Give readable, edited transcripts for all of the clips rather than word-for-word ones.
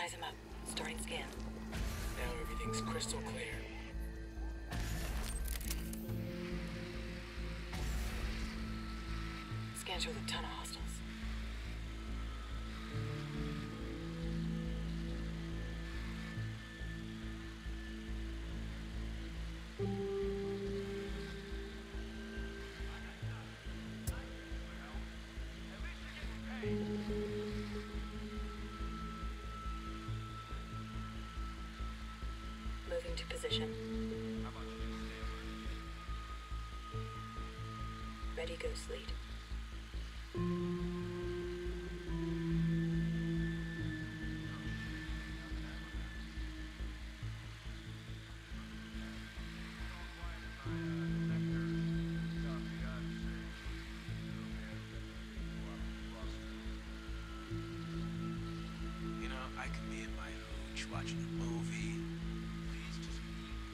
Size him up. Starting scan. Now everything's crystal clear. Scan through a ton of hostiles. Moving to position. Ready, ghost lead. You know, I could be in my hooch watching a movie. Please just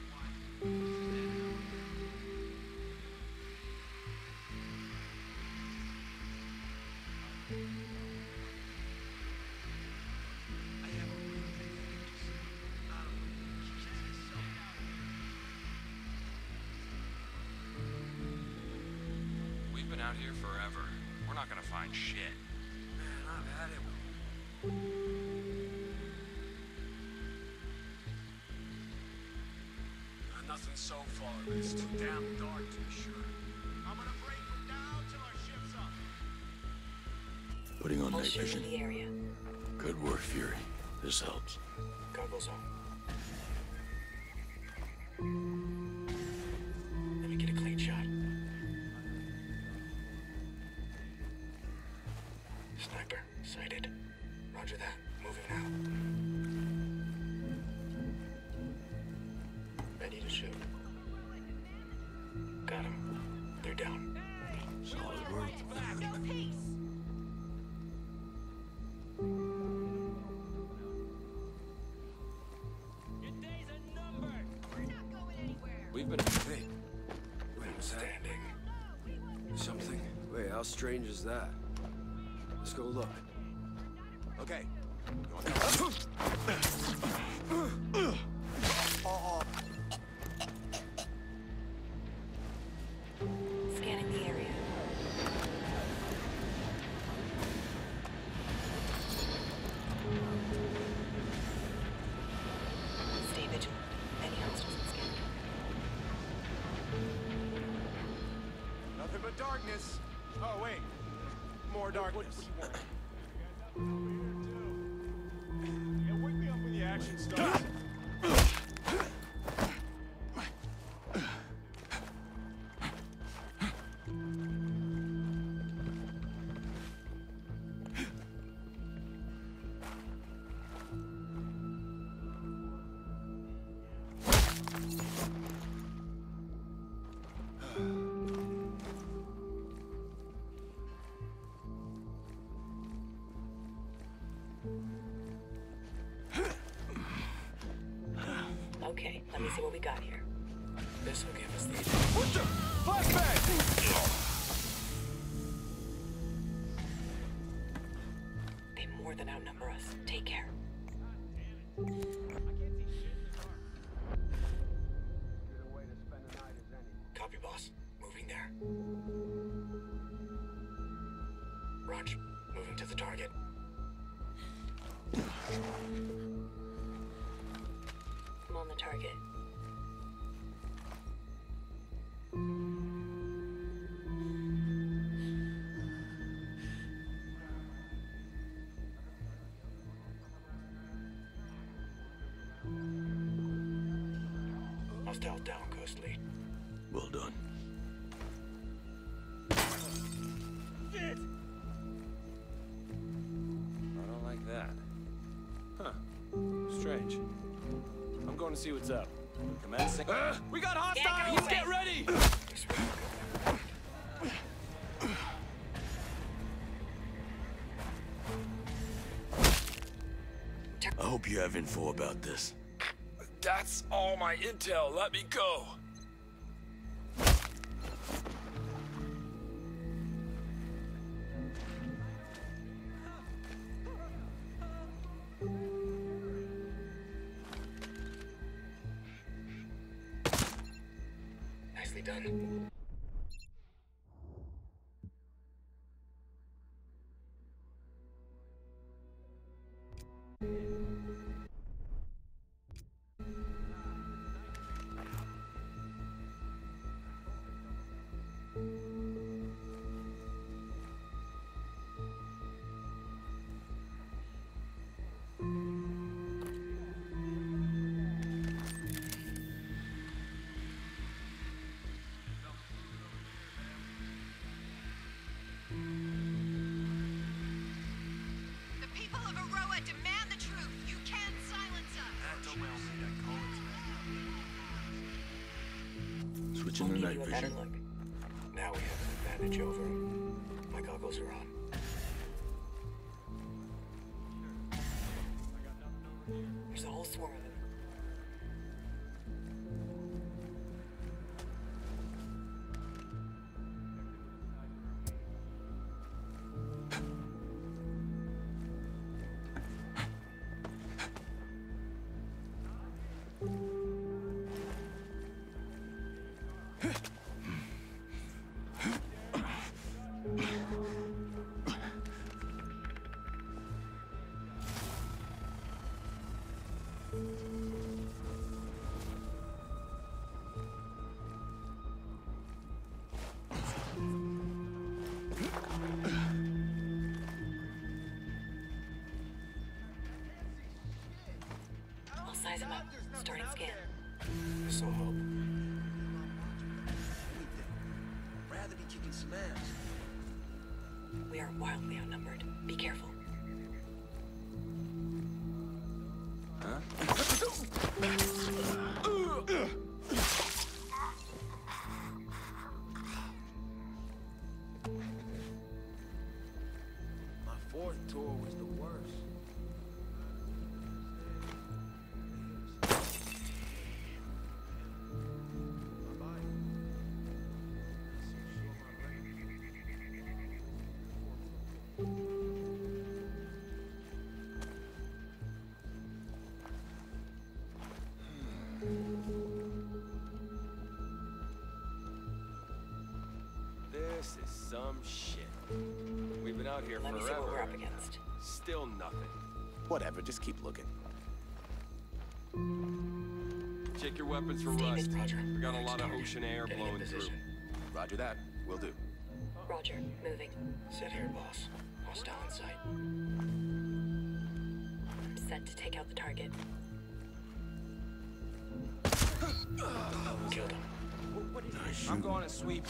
We've been out here forever. We're not gonna find shit. Man, I've had it. Nothing so far, but it's too damn dark to be sure. I'm gonna break them down till our ship's up. Putting on I'll night shoot vision. in the area. Good work, Fury. This helps. Goggles on. Let me get a clean shot. Sniper, sighted. Roger that. Moving now. Ready to shoot. Got him. They're down. Solid work. We've been... Hey, wait, was that Standing. something? Wait, how strange is that? Let's go look. Okay. Scanning the area. Stay vigilant. Any hostiles in scan. Nothing but darkness. Oh, wait. More darkness. What do you want? Yeah, wake me up when the action starts. Okay, let me see what we got here. This will give us the... What the? Flashbang! They more than outnumber us. Take care. Copy, boss. Moving there. Roger. Moving to the target. I'm on the target. Hostile down, Ghost Lead. Well done. I don't like that. Huh. Strange. I'm going to see what's up. Commencing. We got hostiles! Get ready! This way. I hope you have info about this. That's all my intel. Let me go. Nicely done. The people of Aurora demand the truth. You can't silence us. Switching I'll to give night you a better vision. look. Now we have an advantage over him. My goggles are on. There's a whole swarm of them. I'll size him up. Starting scan. This'll help. Rather be kicking some ass. We are wildly outnumbered. Be careful. My fourth tour was the worst. This is some shit. We've been out here Let me see forever. what we're up against. Still nothing. Whatever, just keep looking. Check your weapons for Steve, rust. it's- Roger. We got a Next lot of target. ocean air Getting in blowing through. position. Roger that. Will do. Roger. Moving. Set here, boss. Hostile in sight. I'm set to take out the target. Killed him. Nice I'm shoot. going to sweep.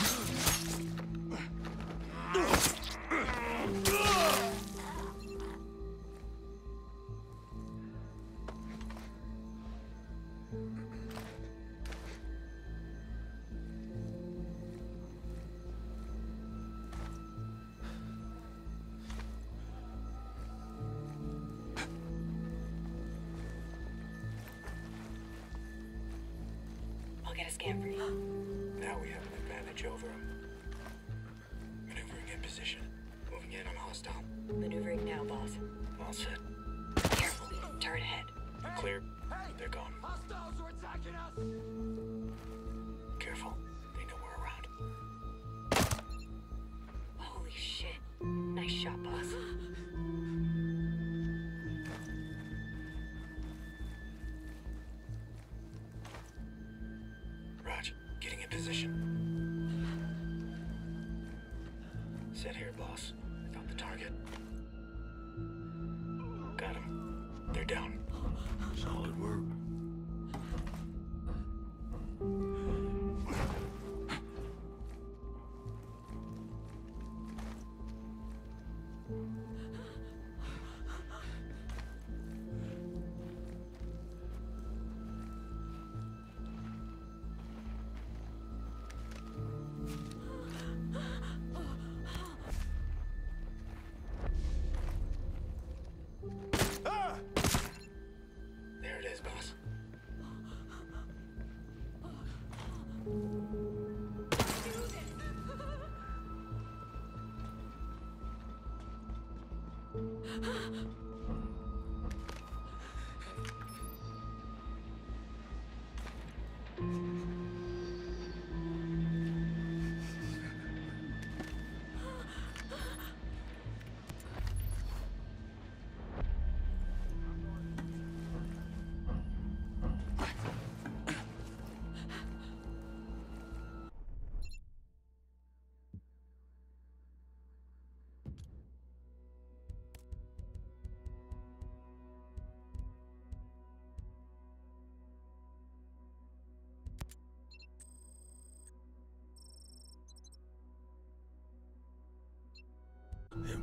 I'll get a scan for you. Now we have an advantage over him. Maneuvering in position. Moving in on hostile. Maneuvering now, boss. All set. Careful. Turret ahead. Clear. They're gone. Hostiles are attacking us! Careful. They know we're around. Holy shit. Nice shot, boss. Raj, getting in position. Set here, boss. Found the target. Got him. They're down. Solid work. There it is, boss.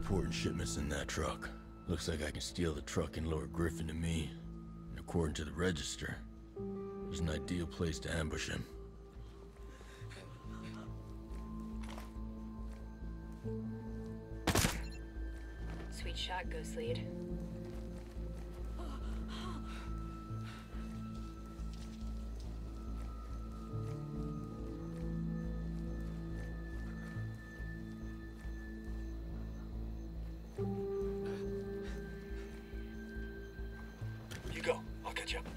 reporting shipments in that truck. Looks like I can steal the truck and lure Griffin to me. And according to the register, there's an ideal place to ambush him. Sweet shot, Ghost Lead. You go. I'll catch up.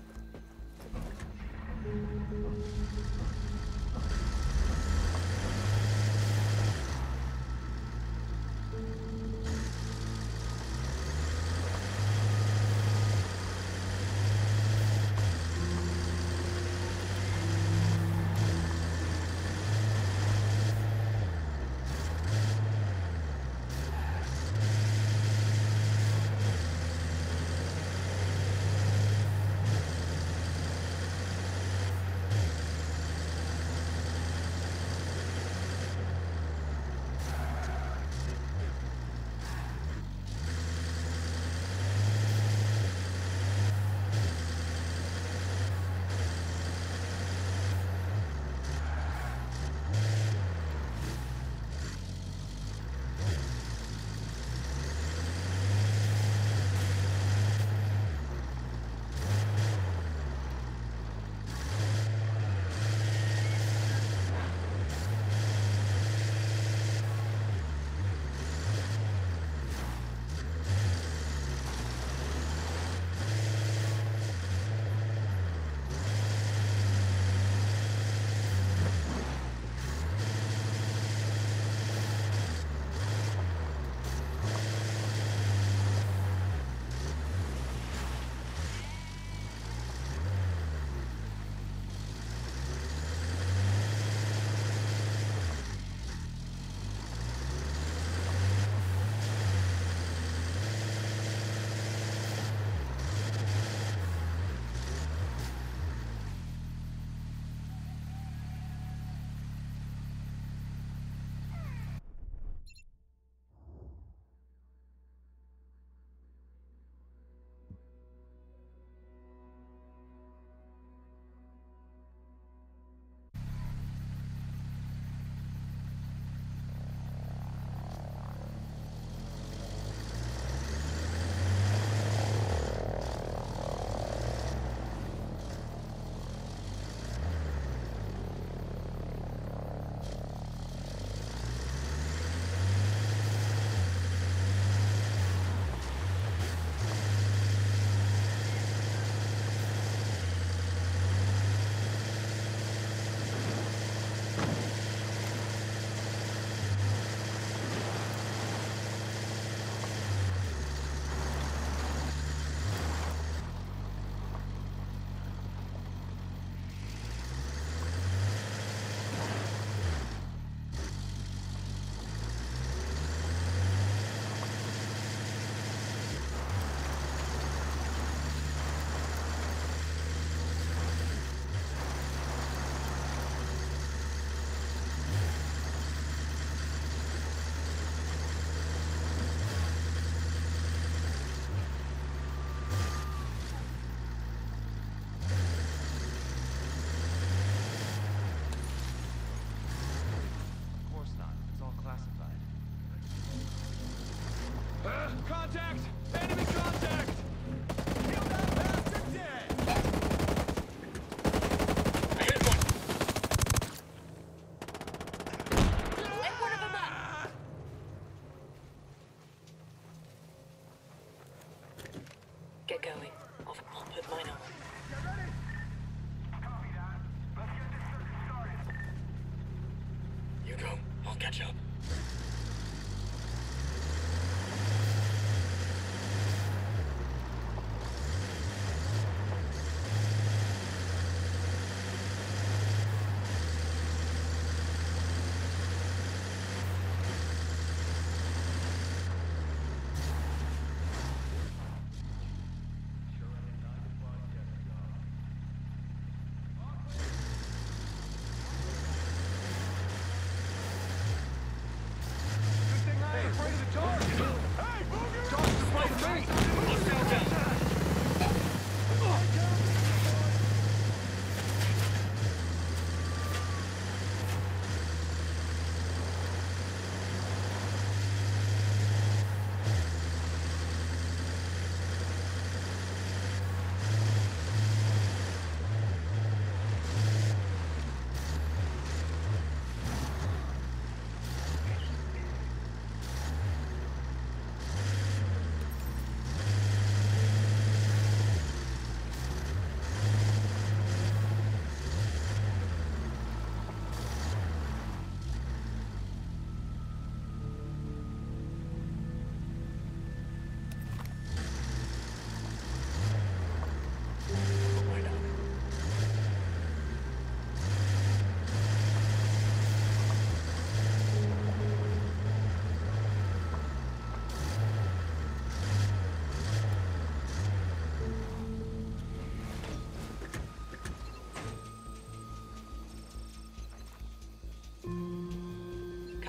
Contact! Enemy contact! Kill that bastard dead! I hit one! Light one of them up! Get going. I'll put mine on. You go. I'll catch up.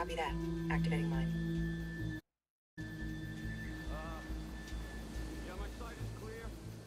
Copy that. Activating mine. Yeah, my side is clear.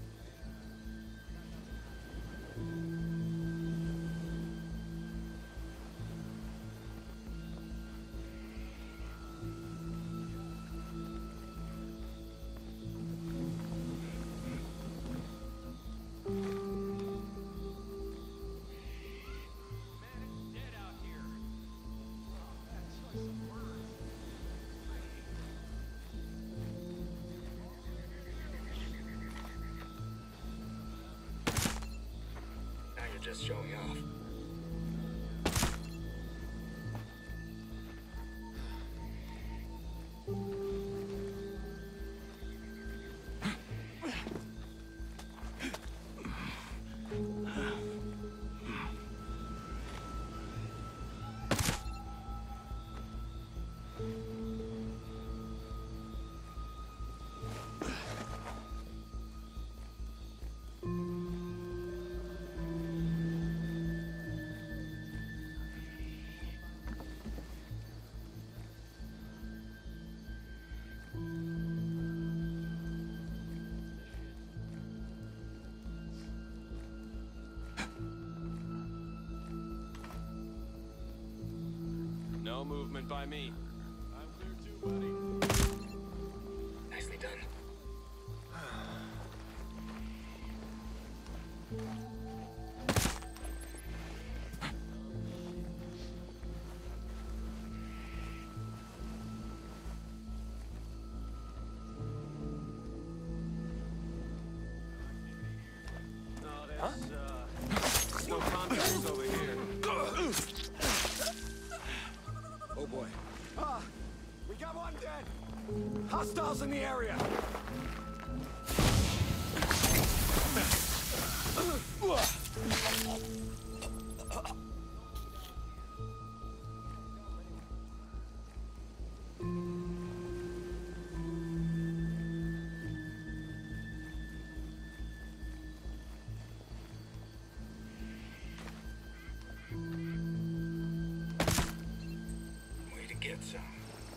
Now you're just showing off. No movement by me. I'm clear too, buddy. Nicely done. No, there's no contacts over here. Oh boy. We got one dead. Hostiles in the area. Way to get some.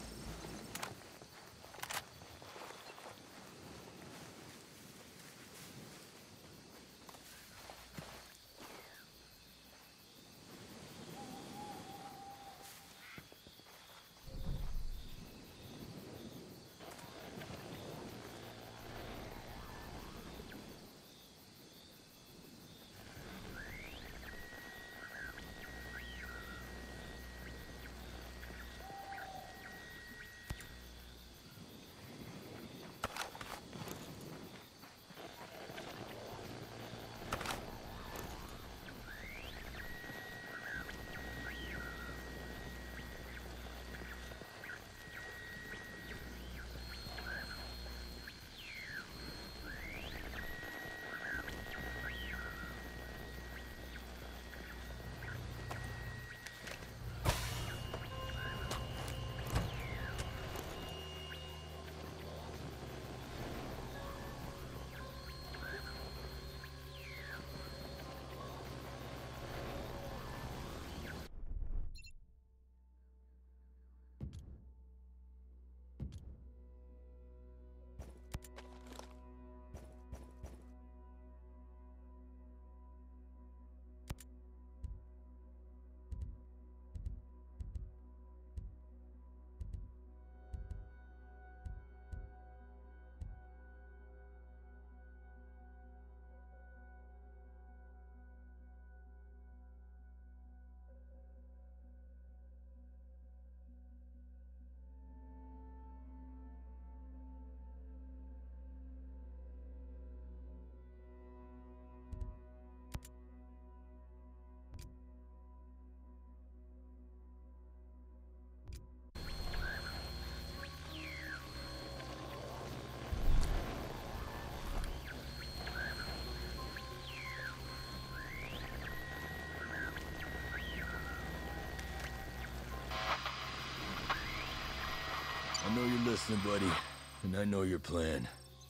I know you're listening, buddy, and I know your plan.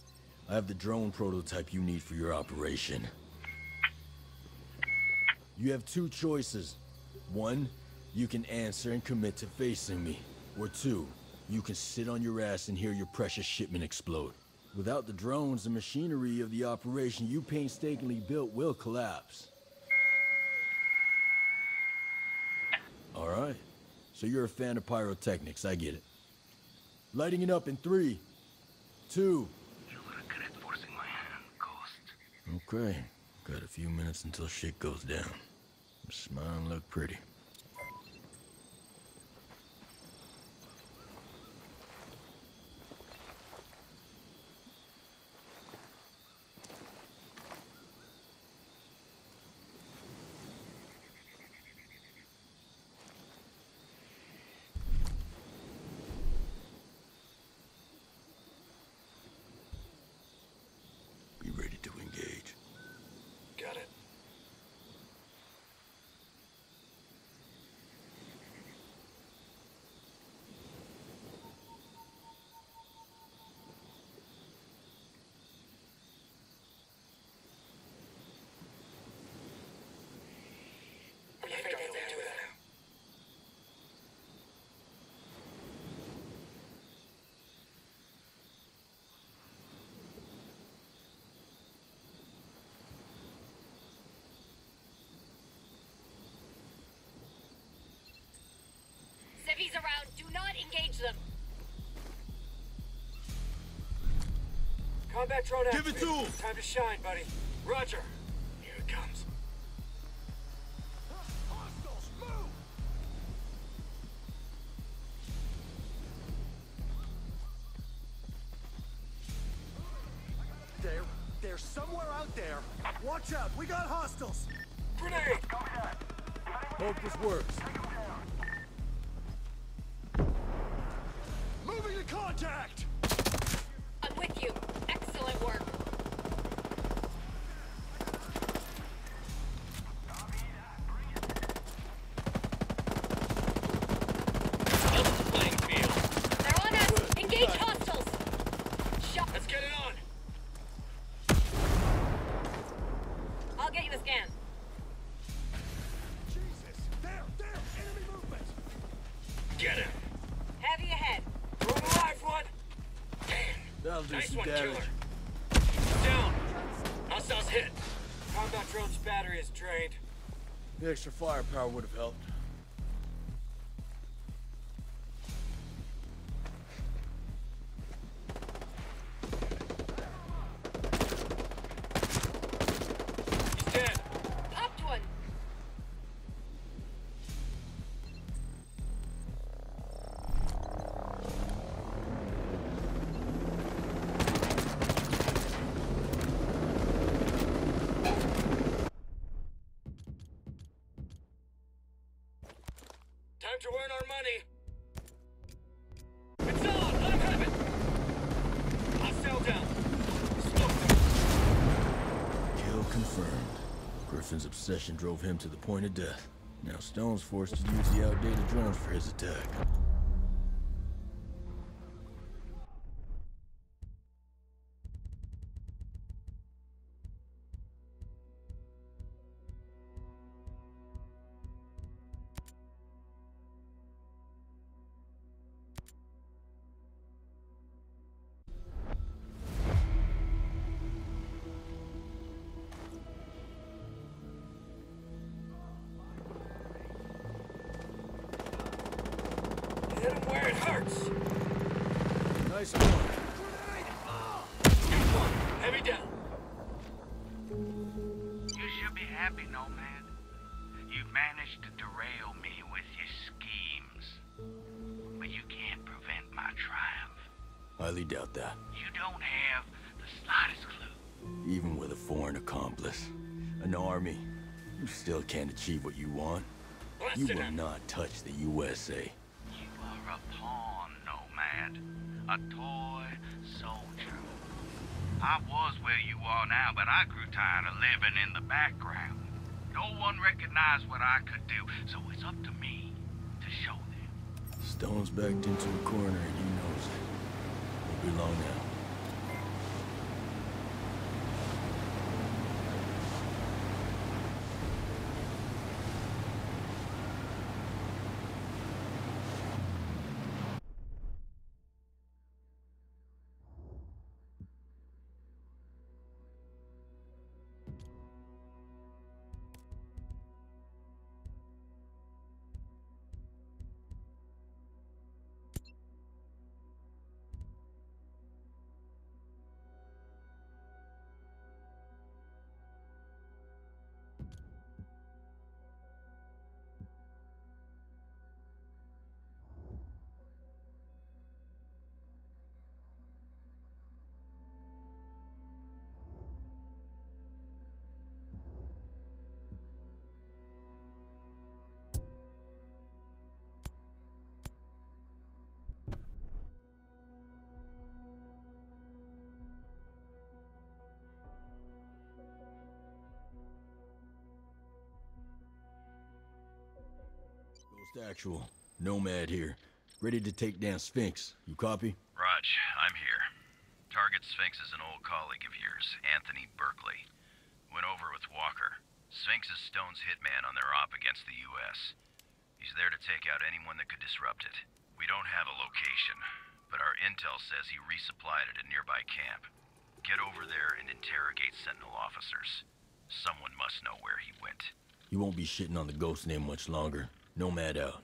I have the drone prototype you need for your operation. You have two choices. One, you can answer and commit to facing me. Or 2, you can sit on your ass and hear your precious shipment explode. Without the drones, the machinery of the operation you painstakingly built will collapse. All right. So you're a fan of pyrotechnics, I get it. Lighting it up in 3, 2... You'll regret forcing my hand, Ghost. Okay. Got a few minutes until shit goes down. Smile and look pretty. Be ready to engage. Got it. We figured they'll do that. Civvies around, do not engage them. Combat drone Give it activated. to him! Time to shine, buddy. Roger. Here it comes. Hostiles, move! They're somewhere out there. Watch out, we got hostiles. Grenade! Hope this works. Moving to contact! I'm with you. Excellent work. They're on us. Engage hostiles. Shot. Let's get it on! I'll get you a scan. Jesus! There! Enemy movement! Get him! Heavy ahead. Throw him alive, one! Damn! That'll do Nice some one, damage. killer! Down! Hostiles hit! Combat drone's battery is drained. The extra firepower would have helped. He's dead! Popped one. Time to earn our money! It's on! Let him have it! Hostile down! Smoke them! Kill confirmed. Griffin's obsession drove him to the point of death. Now Stone's forced to use the outdated drones for his attack. Hit him where it hurts! Nice one. Good one! Heavy down! You should be happy, Nomad. You've managed to derail me with your schemes. But you can't prevent my triumph. Highly doubt that. You don't have the slightest clue. Even with a foreign accomplice, an army, you still can't achieve what you want. You Blasted will him! not touch the USA. You are a pawn, Nomad. A toy soldier. I was where you are now, but I grew tired of living in the background. No one recognized what I could do, so it's up to me to show them. Stone's backed into a corner and he knows it. Won't be long now. Actual. Nomad here. Ready to take down Sphinx. You copy? Raj, I'm here. Target Sphinx is an old colleague of yours, Anthony Berkeley. Went over with Walker. Sphinx is Stone's hitman on their op against the U.S. He's there to take out anyone that could disrupt it. We don't have a location, but our intel says he resupplied at a nearby camp. Get over there and interrogate Sentinel officers. Someone must know where he went. You won't be shitting on the ghost name much longer. Nomad out.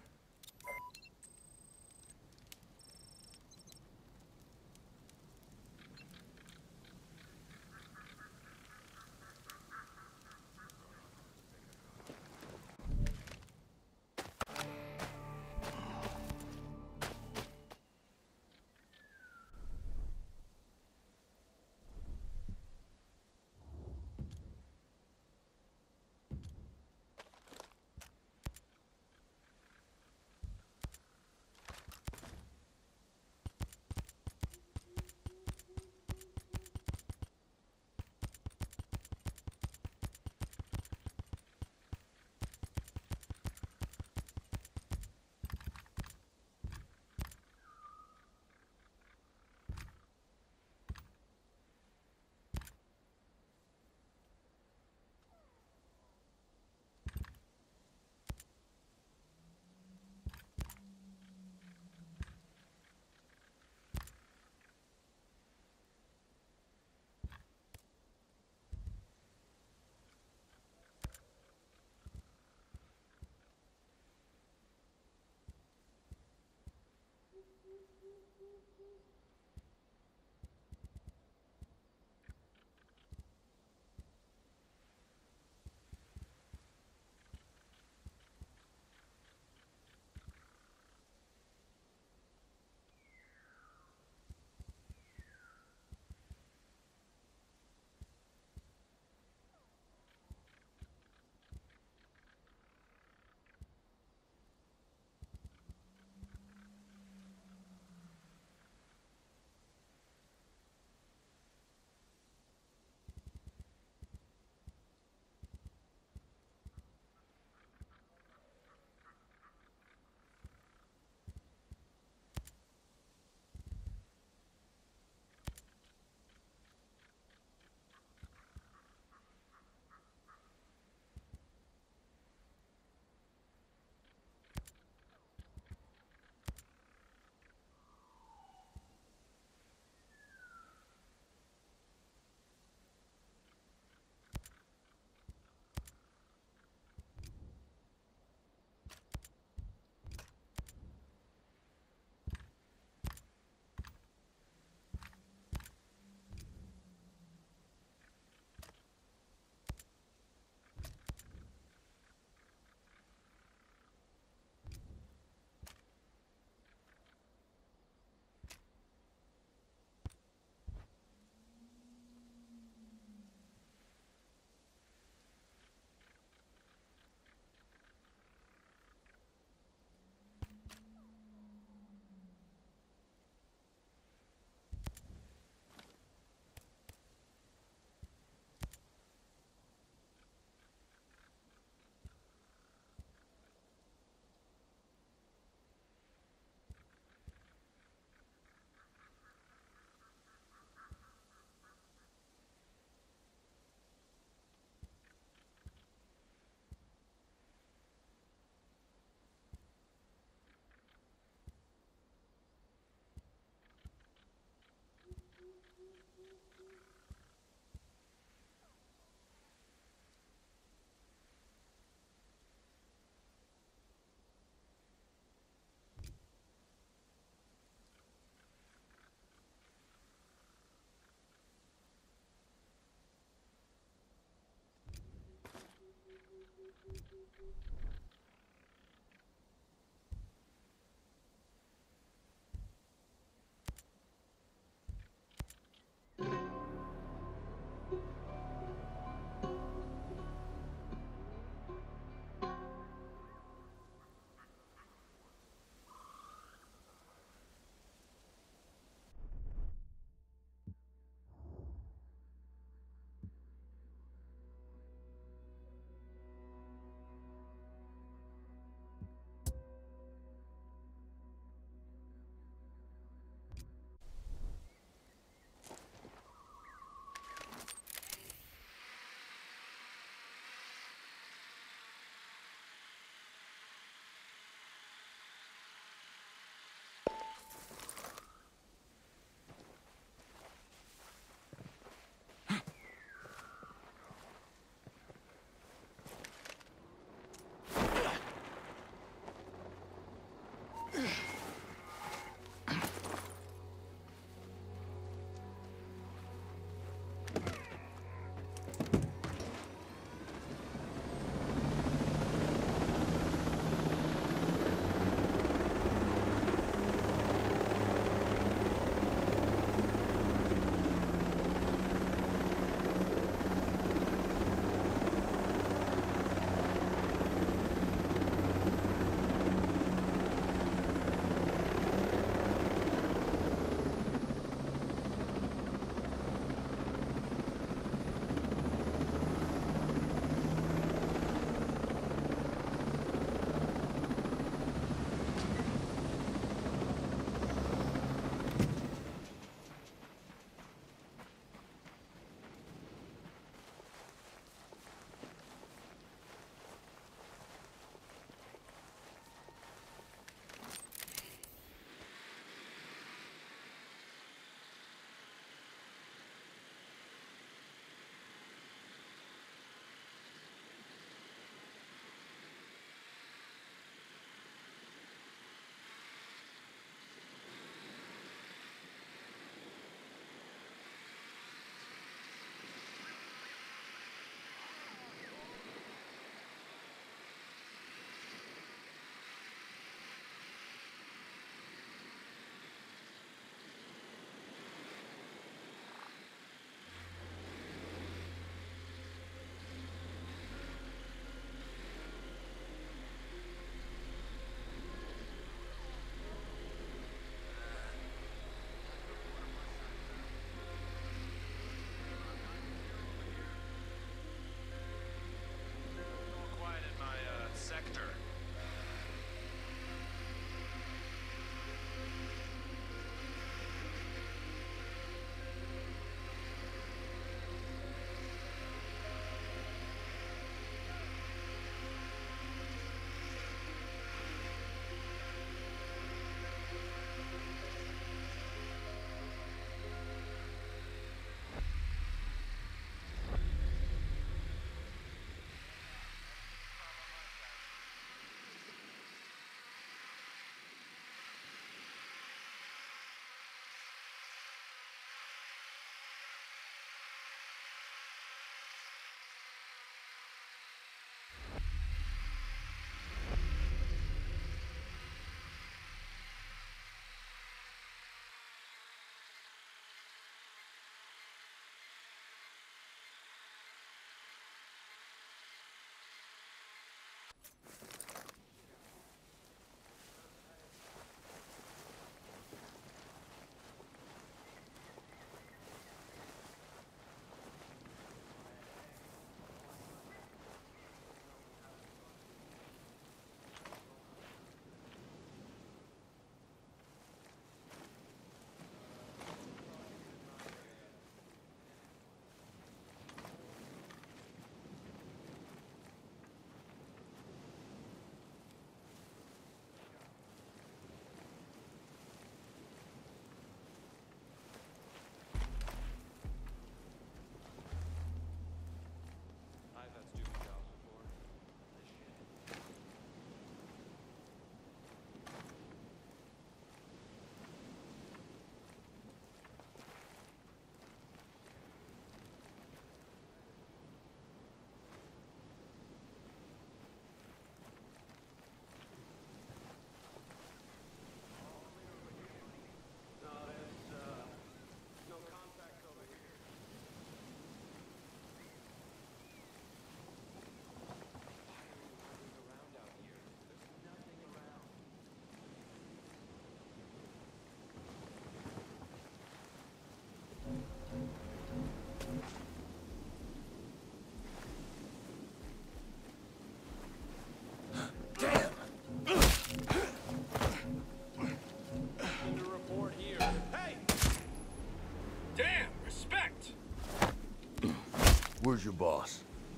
your boss?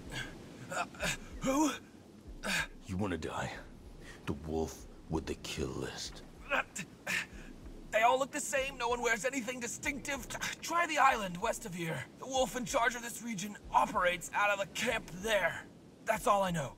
Who? You wanna die? The wolf with the kill list. They all look the same. No one wears anything distinctive. Try the island west of here. The wolf in charge of this region operates out of the camp there. That's all I know.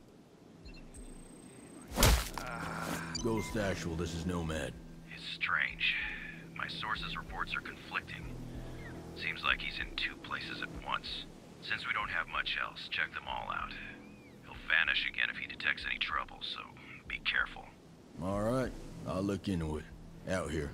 Ghost Actual, this is Nomad. It's strange. My sources' reports are conflicting. Seems like he's in two places at once. Since we don't have much else, check them all out. He'll vanish again if he detects any trouble, so be careful. Alright, I'll look into it. Out here.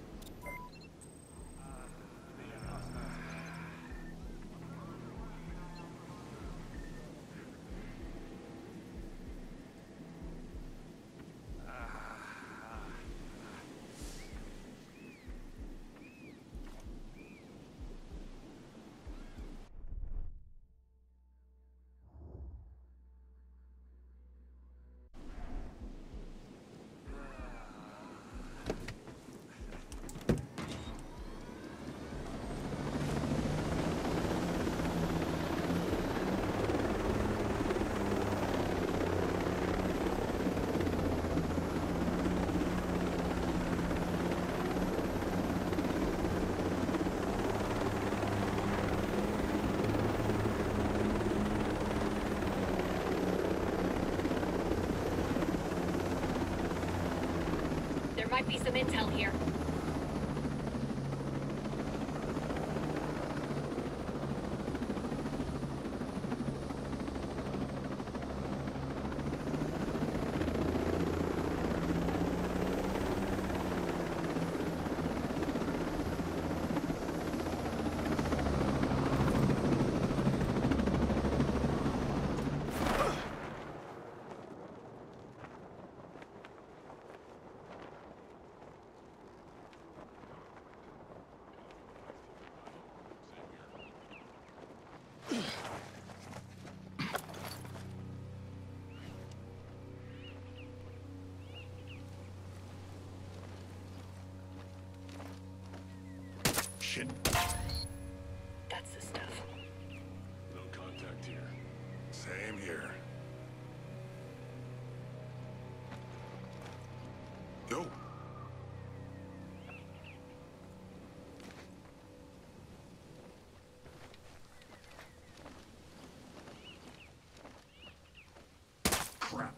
There might be some intel here. Shit. That's the stuff. No contact here. Same here. Yo. Crap.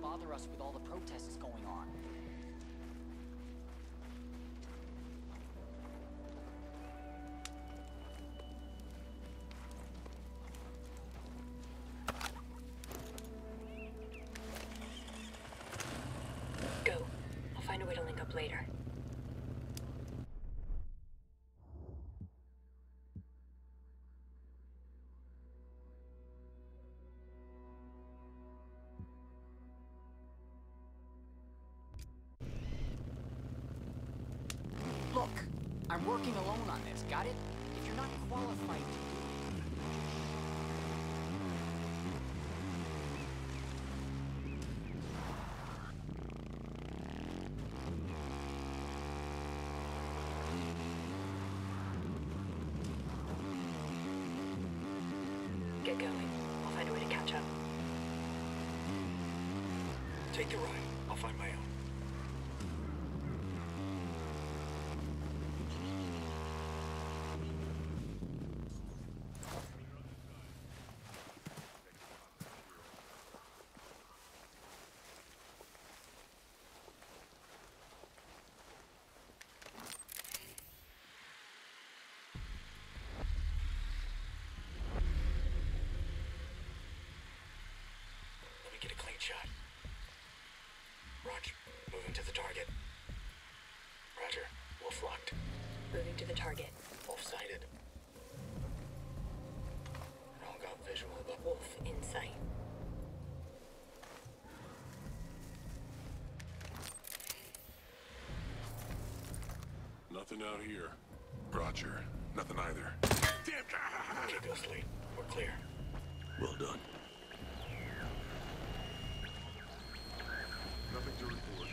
bother us with all the protests going on. Go. I'll find a way to link up later. Look, I'm working alone on this, got it? If you're not qualified to Get going. I'll find a way to catch up. Take the ride. I'll find my own. Let me get a clean shot. Roger. Moving to the target. Roger. Wolf locked. Moving to the target. Wolf sighted. All got visual, but Wolf in sight. Nothing out here. Roger. Nothing either. Damn! Okay, Ghost Lead. We're clear. Well done. Nothing to report.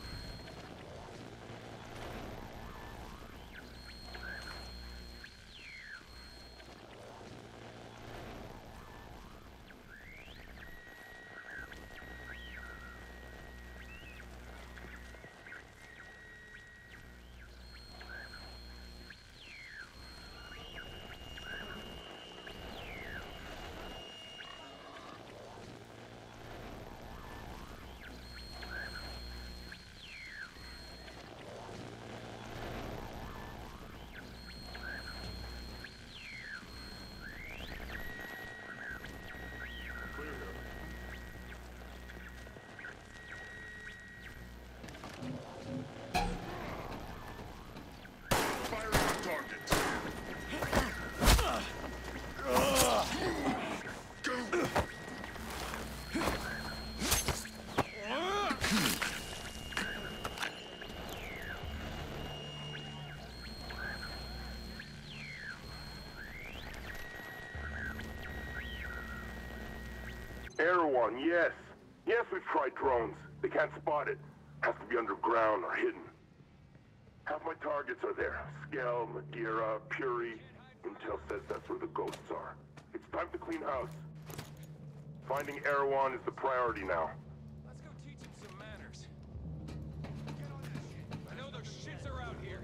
Air One, yes. Yes, we've tried drones. They can't spot it. Has to be underground or hidden. Half my targets are there. Skell, Madeira, Puri. Intel says that's where the ghosts are. It's time to clean house. Finding Erewhon is the priority now. Let's go teach him some manners. Get on that shit. I know those shits are out here.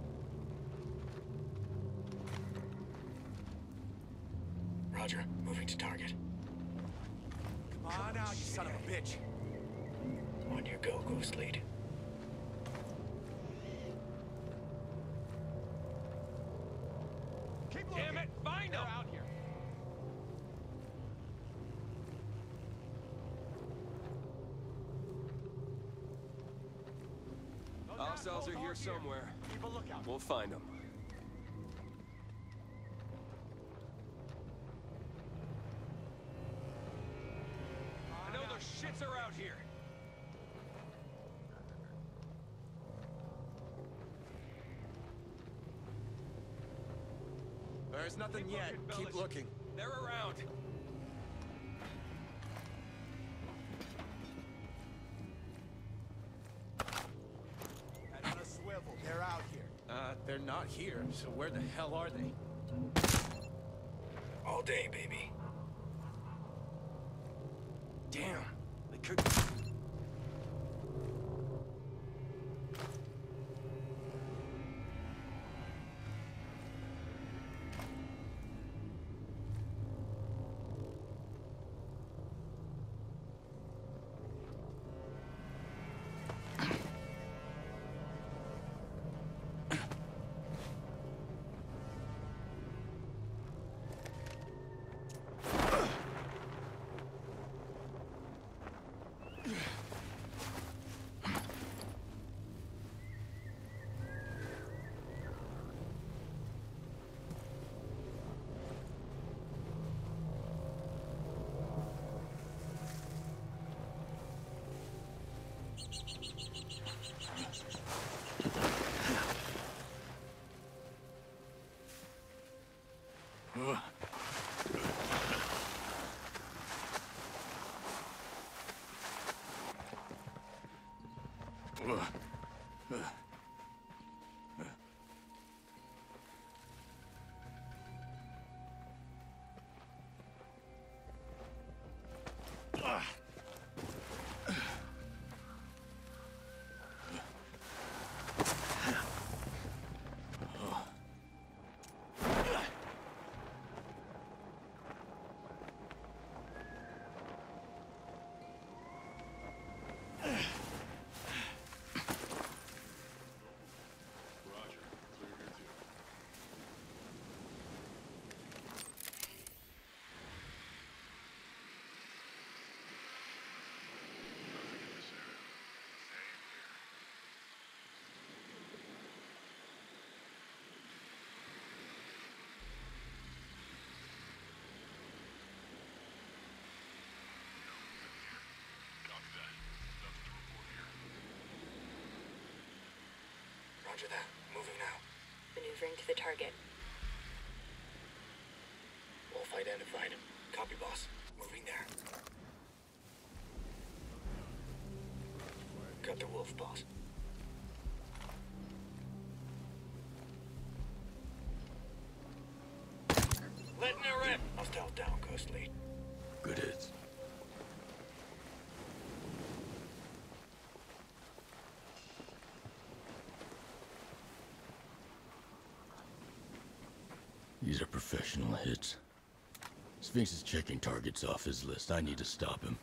Roger. Moving to target. Come on now, you son of a bitch. On your go, Ghost Lead. Keep looking. Damn it, find them! Out here. Hostiles are here somewhere. Keep a lookout. We'll find them. I know those shits are out here. There's nothing yet. Keep looking. They're around. Head on a swivel. They're out here. They're not here, so where the hell are they? All day, baby. Damn. They could... Roger that. Moving now. Maneuvering to the target. Wolf identified. Copy, boss. Moving there. Got the wolf, boss. Letting her rip. Hostile down, Ghost Lead. Good hits. These are professional hits. Sphinx is checking targets off his list. I need to stop him.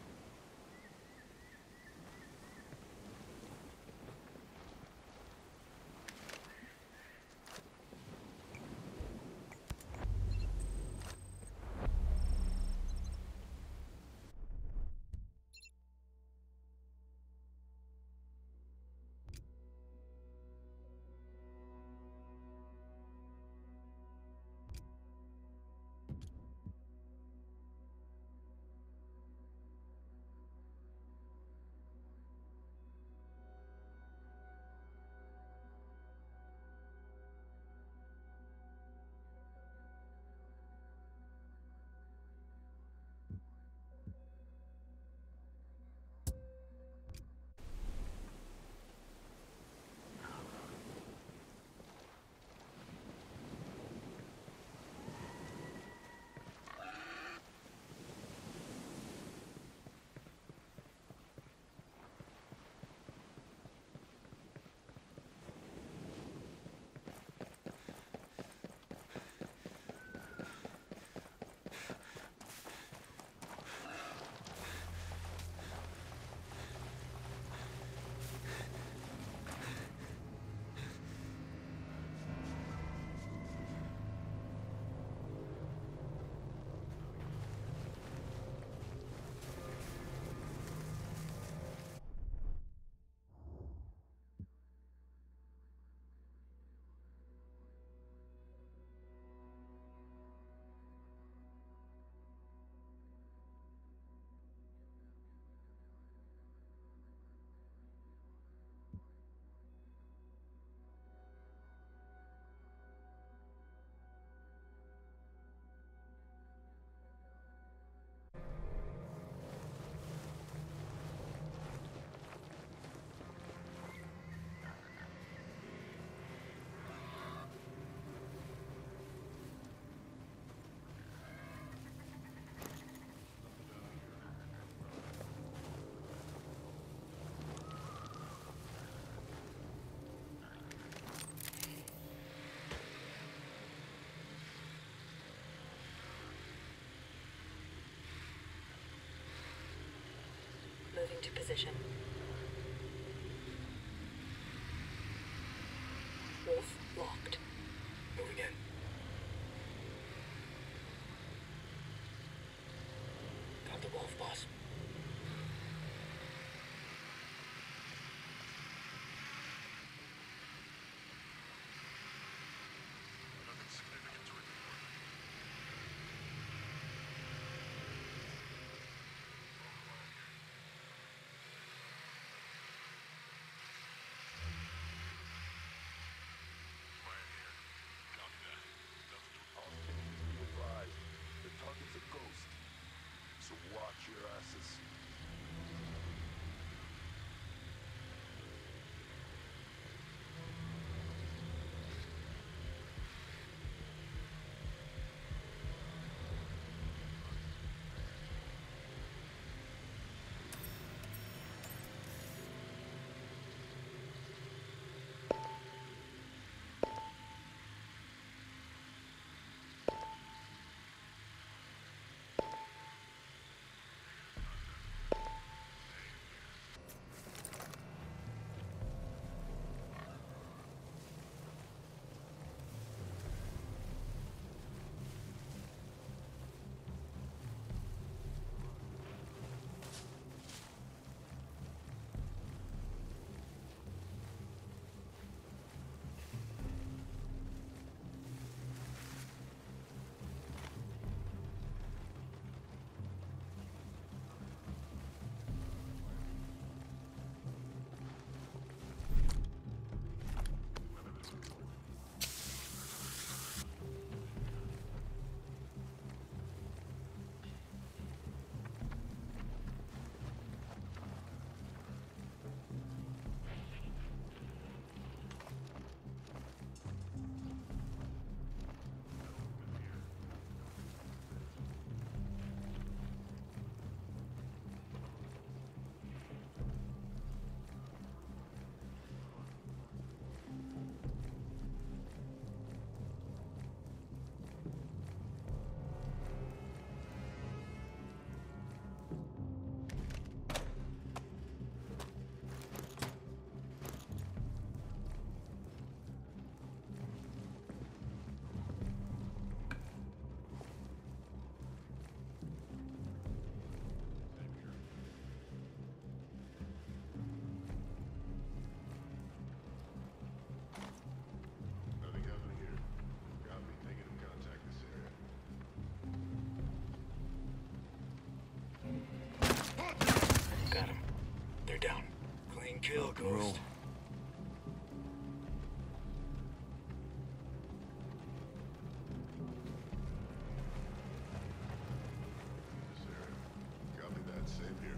Moving to position. Wolf locked. Moving in. Got the wolf, boss. Got him. They're down. Clean kill, Ghost. Copy that. Same here.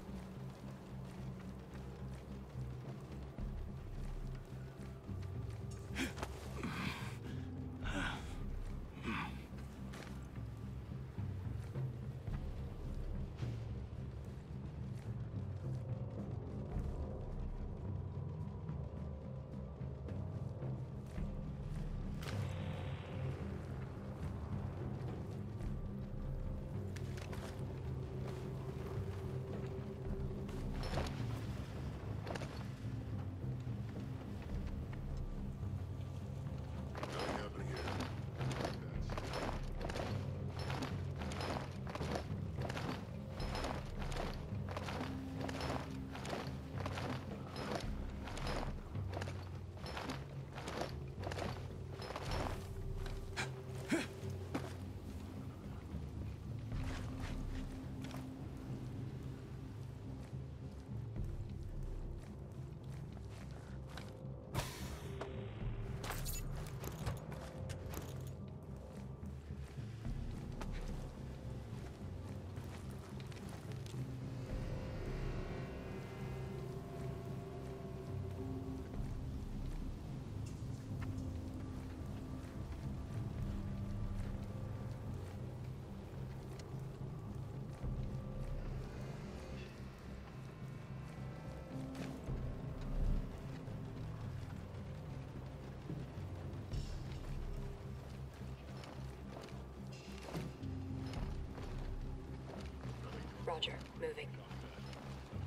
Roger, moving.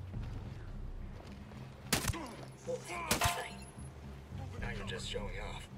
Wolf in sight. Now you're just showing off.